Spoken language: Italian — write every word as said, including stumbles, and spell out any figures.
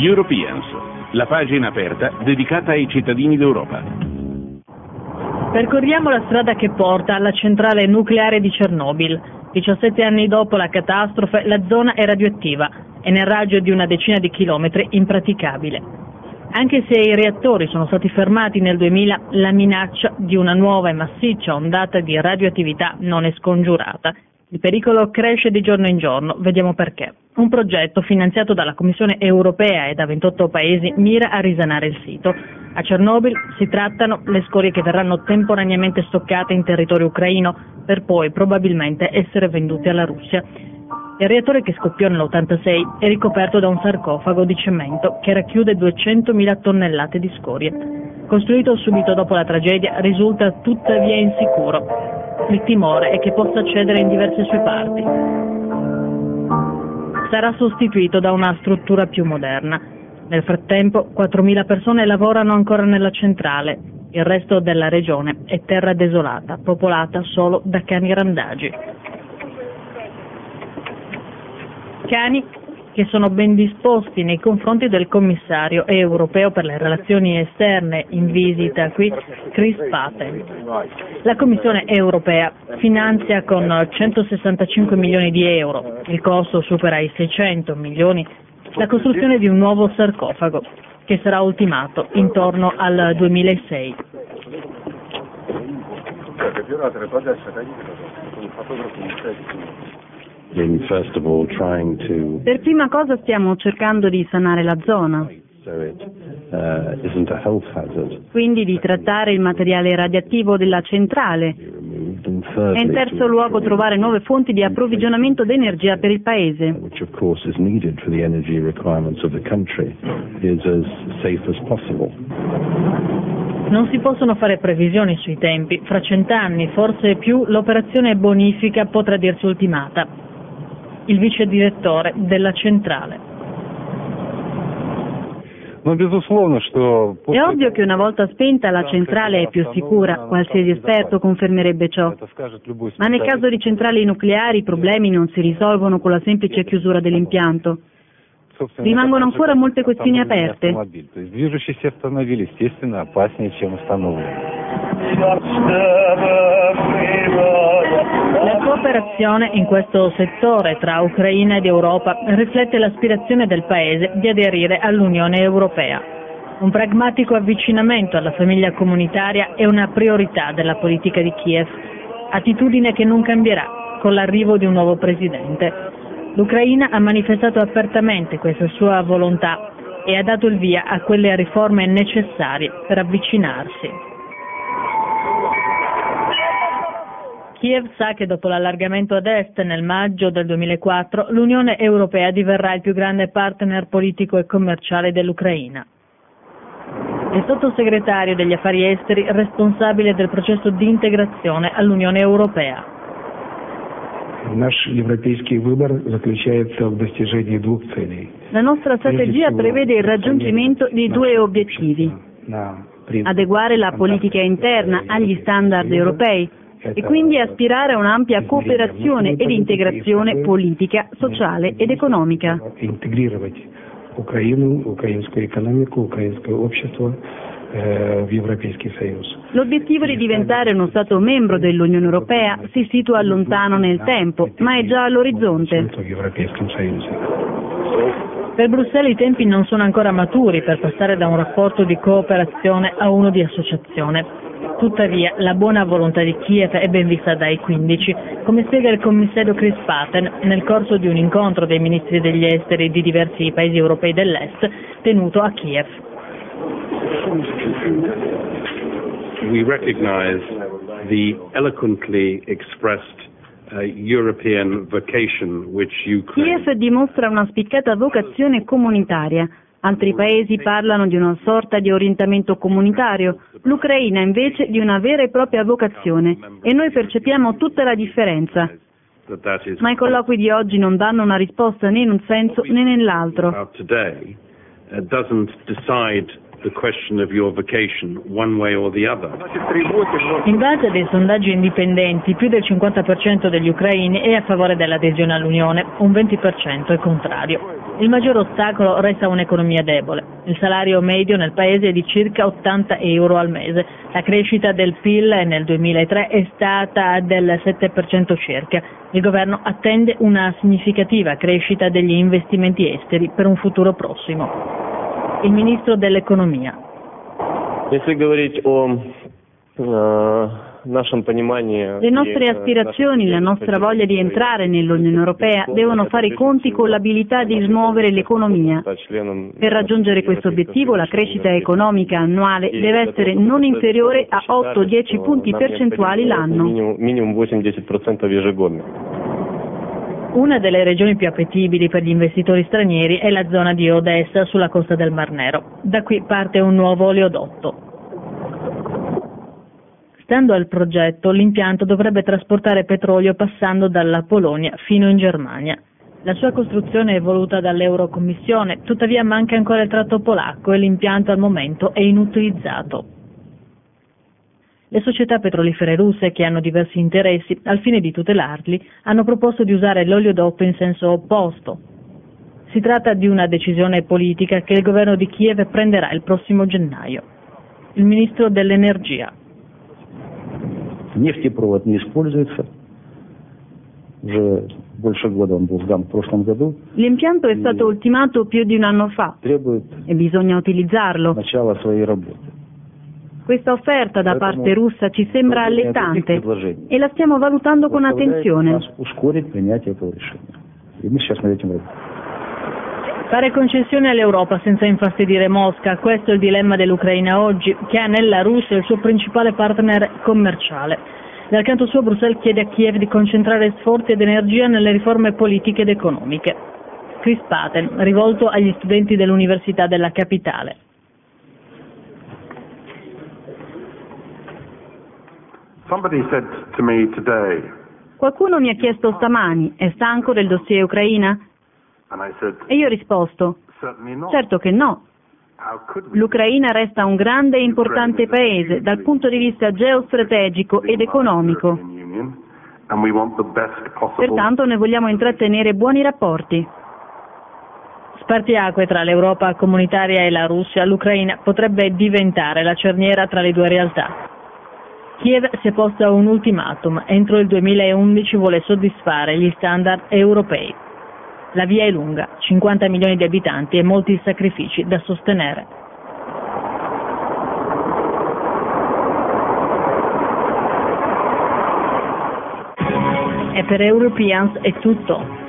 Europeans, la pagina aperta dedicata ai cittadini d'Europa. Percorriamo la strada che porta alla centrale nucleare di Chernobyl. diciassette anni dopo la catastrofe, la zona è radioattiva e nel raggio di una decina di chilometri impraticabile. Anche se i reattori sono stati fermati nel duemila, la minaccia di una nuova e massiccia ondata di radioattività non è scongiurata. Il pericolo cresce di giorno in giorno, vediamo perché. Un progetto finanziato dalla Commissione europea e da ventotto paesi mira a risanare il sito. A Chernobyl si trattano le scorie che verranno temporaneamente stoccate in territorio ucraino per poi probabilmente essere vendute alla Russia. Il reattore che scoppiò nell'ottantasei è ricoperto da un sarcofago di cemento che racchiude duecentomila tonnellate di scorie. Costruito subito dopo la tragedia, risulta tuttavia insicuro. Il timore è che possa cedere in diverse sue parti. Sarà sostituito da una struttura più moderna. Nel frattempo, quattromila persone lavorano ancora nella centrale. Il resto della regione è terra desolata, popolata solo da cani randagi. Cani che sono ben disposti nei confronti del commissario europeo per le relazioni esterne in visita qui, Chris Patten. La Commissione europea finanzia con centosessantacinque milioni di euro, il costo supera i seicento milioni, la costruzione di un nuovo sarcofago che sarà ultimato intorno al duemilasei. Per prima cosa stiamo cercando di sanare la zona, quindi di trattare il materiale radioattivo della centrale e in terzo luogo trovare nuove fonti di approvvigionamento d'energia per il paese. Non si possono fare previsioni sui tempi, fra cent'anni, forse più, l'operazione bonifica potrà dirsi ultimata. Il vice direttore della centrale. È ovvio che una volta spenta la centrale è più sicura, qualsiasi esperto confermerebbe ciò. Ma nel caso di centrali nucleari i problemi non si risolvono con la semplice chiusura dell'impianto. Rimangono ancora molte questioni aperte. La cooperazione in questo settore tra Ucraina ed Europa riflette l'aspirazione del Paese di aderire all'Unione Europea. Un pragmatico avvicinamento alla famiglia comunitaria è una priorità della politica di Kiev, attitudine che non cambierà con l'arrivo di un nuovo presidente. L'Ucraina ha manifestato apertamente questa sua volontà e ha dato il via a quelle riforme necessarie per avvicinarsi. Kiev sa che dopo l'allargamento ad est nel maggio del duemilaquattro l'Unione Europea diverrà il più grande partner politico e commerciale dell'Ucraina. Il sottosegretario degli affari esteri responsabile del processo di integrazione all'Unione Europea. La nostra strategia prevede il raggiungimento di due obiettivi: adeguare la politica interna agli standard europei e quindi aspirare a un'ampia cooperazione ed integrazione politica, sociale ed economica. L'obiettivo di diventare uno Stato membro dell'Unione Europea si situa lontano nel tempo, ma è già all'orizzonte. Per Bruxelles i tempi non sono ancora maturi per passare da un rapporto di cooperazione a uno di associazione. Tuttavia, la buona volontà di Kiev è ben vista dai quindici, come spiega il commissario Chris Patten nel corso di un incontro dei ministri degli esteri di diversi paesi europei dell'Est tenuto a Kiev. We recognize the eloquently expressed uh, European vocation which Ukraine. Kiev dimostra una spiccata vocazione comunitaria. Altri paesi parlano di una sorta di orientamento comunitario, l'Ucraina invece di una vera e propria vocazione, e noi percepiamo tutta la differenza. Ma i colloqui di oggi non danno una risposta né in un senso né nell'altro. the question of your vacation one way or the other. In base a dei sondaggi indipendenti, più del cinquanta per cento degli ucraini è a favore dell'adesione all'Unione, un venti per cento è contrario. Il maggior ostacolo resta un'economia debole. Il salario medio nel paese è di circa ottanta euro al mese. La crescita del P I L nel duemilatré è stata del sette per cento circa. Il governo attende una significativa crescita degli investimenti esteri per un futuro prossimo. Il ministro dell'economia. Если говорить о э, нашем понимании, le nostre aspirazioni, la nostra voglia di entrare nell'Unione Europea devono fare i conti con l'abilità di smuovere l'economia. Per raggiungere questo obiettivo la crescita economica annuale deve essere non inferiore a otto dieci punti percentuali l'anno. Minimum восемь-десять процентов ежегодно. Una delle regioni più appetibili per gli investitori stranieri è la zona di Odessa sulla costa del Mar Nero. Da qui parte un nuovo oleodotto. Stando al progetto, l'impianto dovrebbe trasportare petrolio passando dalla Polonia fino in Germania. La sua costruzione è voluta dall'Eurocommissione, tuttavia manca ancora il tratto polacco e l'impianto al momento è inutilizzato. Le società petrolifere russe, che hanno diversi interessi, al fine di tutelarli, hanno proposto di usare l'oleodotto in senso opposto. Si tratta di una decisione politica che il governo di Kiev prenderà il prossimo gennaio. Il ministro дell'Energia. Нефтепровод не используется. Уже больше года он был сдан в прошлом году. L'impianto è stato ultimato più di un anno fa e bisogna utilizzarlo. Начало своей работы. Questa offerta da parte russa ci sembra allettante e la stiamo valutando con attenzione. Fare concessioni all'Europa senza infastidire Mosca, questo è il dilemma dell'Ucraina oggi, che ha nella Russia il suo principale partner commerciale. Dal canto suo Bruxelles chiede a Kiev di concentrare sforzi ed energia nelle riforme politiche ed economiche. Chris Patten, rivolto agli studenti dell'Università della capitale. Somebody said to me today, Qualcuno mi ha chiesto stamani, è stanco del dossier Ucraina? and I said, E io ho risposto, certainly not. certo che no. How could we? L'Ucraina resta un grande e importante paese dal punto di vista geostrategico ed economico. Union, and we want the best possible. Pertanto ne vogliamo intrattenere buoni rapporti. Spartiacque tra l'Europa comunitaria e la Russia, l'Ucraina potrebbe diventare la cerniera tra le due realtà. Kiev si è posta un ultimatum, entro il duemilaundici vuole soddisfare gli standard europei. La via è lunga, cinquanta milioni di abitanti e molti sacrifici da sostenere. E per Europeans è tutto.